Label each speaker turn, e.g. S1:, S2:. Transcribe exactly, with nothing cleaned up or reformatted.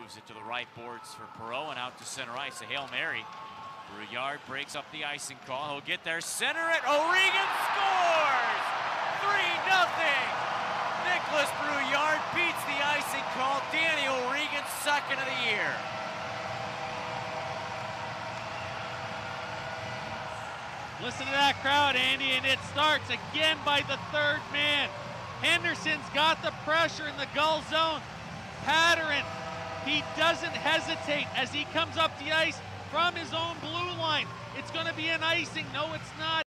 S1: moves it to the right boards for Perreault and out to center ice. A Hail Mary. Brouillard breaks up the icing call. He'll get there, center it. O'Regan scores! three nothing! Nicholas Brouillard beats the icing call. Danny O'Regan, second of the year.
S2: Listen to that crowd, Andy, and it starts again by the third man. Henderson's got the pressure in the Gull zone. Pattern, he doesn't hesitate as he comes up the ice from his own blue line. It's going to be an icing. No, it's not.